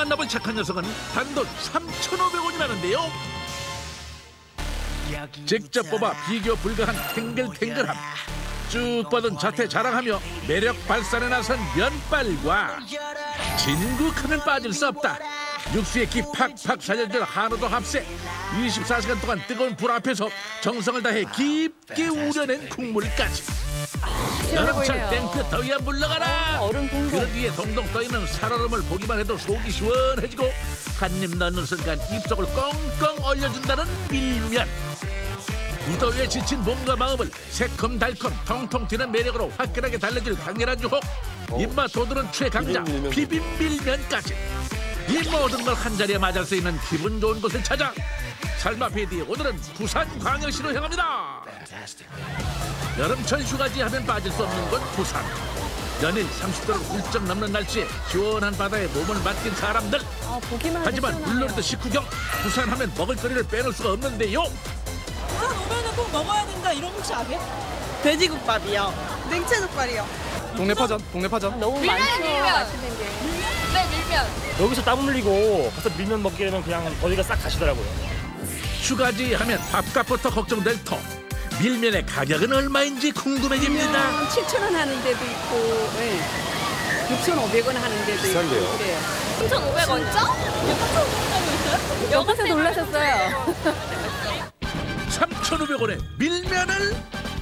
만나볼 착한 녀석은 단돈 3,500원이라는데요. 직접 뽑아 비교 불가한 탱글탱글함, 쭉 뻗은 자태 자랑하며 매력 발산에 나선 면발과 진국하면 빠질 수 없다. 육수의 기 팍팍 살려줄 한우도 합세. 24시간 동안 뜨거운 불 앞에서 정성을 다해 깊게 우려낸 국물까지. 여름철 땡볕 더위야 물러가라. 그 위에 동동 떠있는 살얼음을 보기만 해도 속이 시원해지고 한입 넣는 순간 입속을 꽁꽁 얼려준다는 밀면. 이 더위에 지친 몸과 마음을 새콤달콤 통통 튀는 매력으로 화끈하게 달래줄 강렬한 유혹. 입맛 돋우는 최강자 비빔밀면까지. 이 모든 걸 한자리에 맞을 수 있는 기분 좋은 곳을 찾아 살마 PD 오늘은 부산광역시로 향합니다. 여름철 휴가지 하면 빠질 수 없는 곳 부산. 연일 30도를 훌쩍 넘는 날씨에 시원한 바다에 몸을 맡긴 사람들. 하지만 물놀이도 식후경. 부산 하면 먹을거리를 빼놓을 수가 없는데요. 부산 오면은 꼭 먹어야 된다 이런 거 혹시 아세요? 돼지국밥이요. 냉채족발이요. 동네 파전. 너무 많죠. 맛있는 게. 네, 밀면. 여기서 땀 흘리고 가서 밀면 먹게 되면 그냥 어디가 싹 가시더라고요. 휴가지 하면 밥값부터 걱정될 터. 밀면의 가격은 얼마인지 궁금해집니다. 7,000원 하는 데도 있고, 6,500원 하는 데도 비싼데요? 있고 그래요. 3,500원짜리? 여기서 놀라셨어요. 3,500원에 밀면을?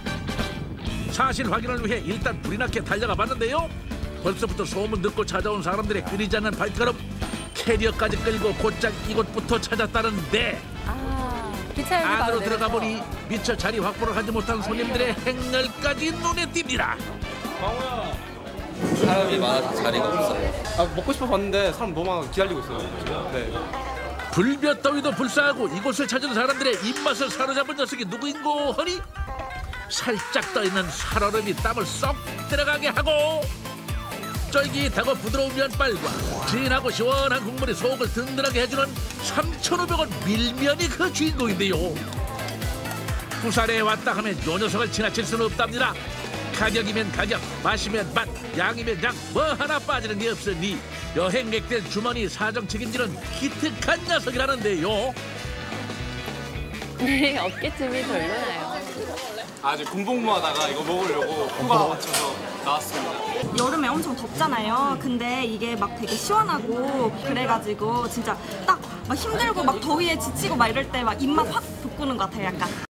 사실 확인을 위해 일단 불이 나게 달려가 봤는데요. 벌써부터 소문 듣고 찾아온 사람들의 끊이지 않는 발걸음. 캐리어까지 끌고 곧장 이곳부터 찾았다는데 안으로 들어가 보니 미처 자리 확보를 하지 못한 손님들의 행렬까지 눈에 띕니다. 사람이 많아서 자리가 없어요. 먹고 싶어 봤는데 사람 너무 많아 기다리고 있어요. 네. 불볕 더위도 불사하고 이곳을 찾은 사람들의 입맛을 사로잡은 녀석이 누구인고 하니 살짝 떠있는 살얼음이 땀을 쏙 들어가게 하고 쫄깃하고 부드러운 면발과 진하고 시원한 국물이 속을 든든하게 해주는 3,500원 밀면이 그 주인공인데요. 부산에 왔다 하면 요 녀석을 지나칠 수는 없답니다. 가격이면 가격, 맛이면 맛, 양이면 양, 뭐 하나 빠지는 게 없으니 여행객들 주머니 사정 책임지는 기특한 녀석이라는데요. 네, 어깨춤이 별로나요. 아직 군복무하다가 이거 먹으려고 휴가 맞춰서 나왔습니다. 여름에 엄청 덥잖아요. 근데 이게 막 되게 시원하고 그래가지고 진짜 딱 막 힘들고 막 더위에 지치고 막 이럴 때 막 입맛 확 돋구는 것 같아요. 약간.